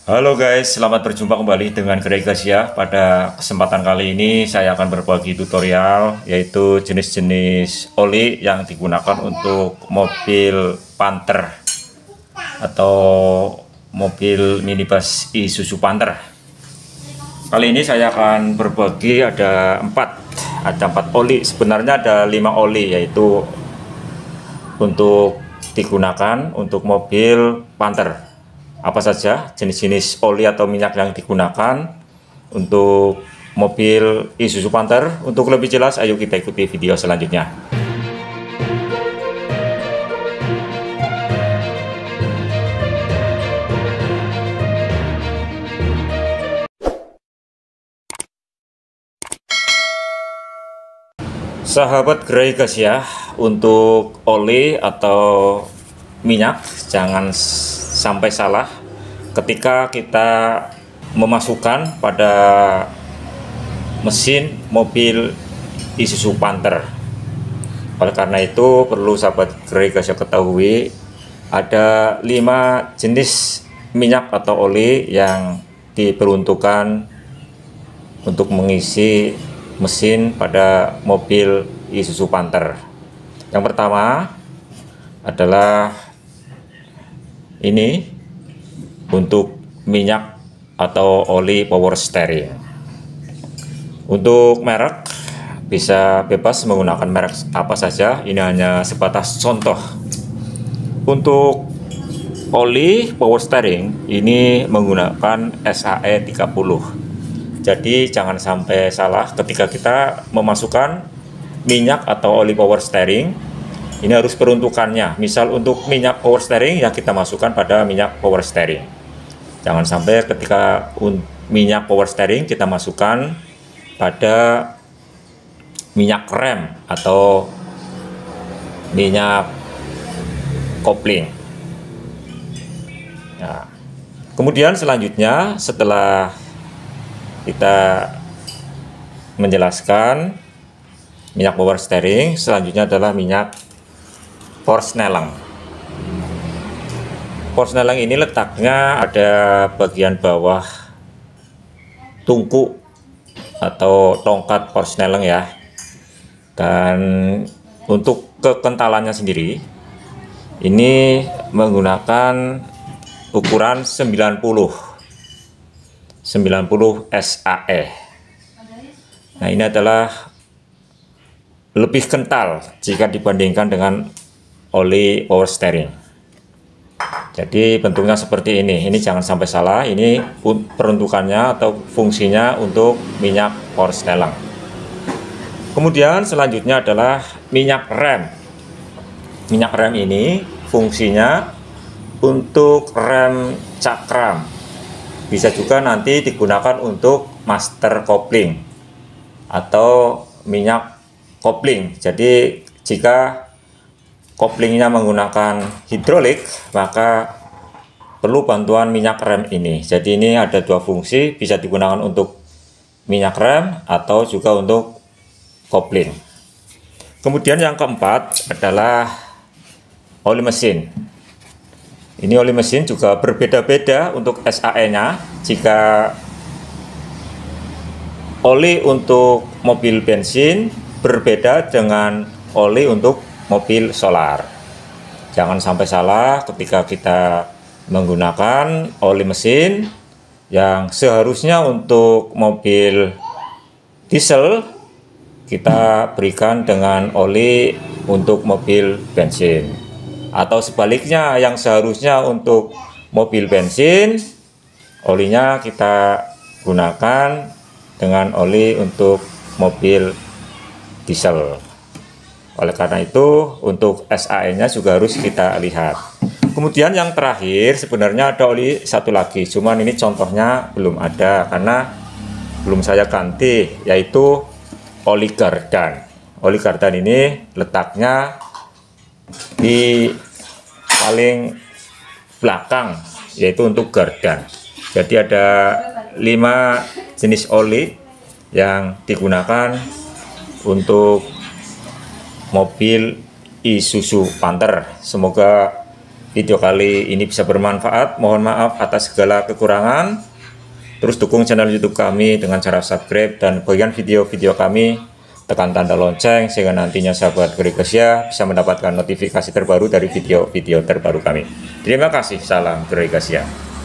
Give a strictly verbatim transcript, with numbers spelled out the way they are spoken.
Halo guys, selamat berjumpa kembali dengan Grey guys ya. Pada kesempatan kali ini saya akan berbagi tutorial yaitu jenis-jenis oli yang digunakan untuk mobil Panther atau mobil minibus Isuzu Panther. Kali ini saya akan berbagi ada empat, ada empat oli. Sebenarnya ada lima oli, yaitu untuk digunakan untuk mobil Panther. Apa saja jenis-jenis oli atau minyak yang digunakan untuk mobil Isuzu Panther? Untuk lebih jelas, ayo kita ikuti video selanjutnya. Sahabat Grey guys ya, untuk oli atau minyak jangan sampai salah ketika kita memasukkan pada mesin mobil Isuzu Panther. Oleh karena itu perlu sahabat Grey guys ketahui ada lima jenis minyak atau oli yang diperuntukkan untuk mengisi mesin pada mobil Isuzu Panther. Yang pertama adalah ini untuk minyak atau oli power steering. Untuk merek bisa bebas menggunakan merek apa saja, ini hanya sebatas contoh. Untuk oli power steering ini menggunakan S A E tiga puluh. Jadi jangan sampai salah ketika kita memasukkan minyak atau oli power steering. Ini harus peruntukannya. Misal untuk minyak power steering yang kita masukkan pada minyak power steering. Jangan sampai ketika minyak power steering kita masukkan pada minyak rem atau minyak kopling. Nah, kemudian selanjutnya setelah kita menjelaskan minyak power steering, selanjutnya adalah minyak Forsnelling. Forsnelling ini letaknya ada bagian bawah tungku atau tongkat Forsnelling ya. Dan untuk kekentalannya sendiri ini menggunakan ukuran sembilan puluh S A E. Nah, ini adalah lebih kental jika dibandingkan dengan oli power steering. Jadi bentuknya seperti ini. Ini jangan sampai salah. Ini peruntukannya atau fungsinya untuk minyak Forsnelling. Kemudian selanjutnya adalah minyak rem. Minyak rem ini fungsinya untuk rem cakram. Bisa juga nanti digunakan untuk master kopling atau minyak kopling. Jadi jika koplingnya menggunakan hidrolik, maka perlu bantuan minyak rem ini. Jadi ini ada dua fungsi, bisa digunakan untuk minyak rem atau juga untuk kopling. Kemudian yang keempat adalah oli mesin. Ini oli mesin juga berbeda-beda untuk S A E-nya. Jika oli untuk mobil bensin berbeda dengan oli untuk mobil solar. Jangan sampai salah ketika kita menggunakan oli mesin yang seharusnya untuk mobil diesel kita berikan dengan oli untuk mobil bensin, atau sebaliknya yang seharusnya untuk mobil bensin olinya kita gunakan dengan oli untuk mobil diesel. Oleh karena itu untuk S A E-nya juga harus kita lihat. Kemudian yang terakhir sebenarnya ada oli satu lagi, cuman ini contohnya belum ada karena belum saya ganti, yaitu oli gardan. Oli gardan ini letaknya di paling belakang, yaitu untuk gardan. Jadi ada lima jenis oli yang digunakan untuk mobil Isuzu Panther. Semoga video kali ini bisa bermanfaat. Mohon maaf atas segala kekurangan. Terus dukung channel YouTube kami dengan cara subscribe dan bagian video-video kami tekan tanda lonceng sehingga nantinya sahabat Geregasia bisa mendapatkan notifikasi terbaru dari video-video terbaru kami. Terima kasih. Salam Geregasia.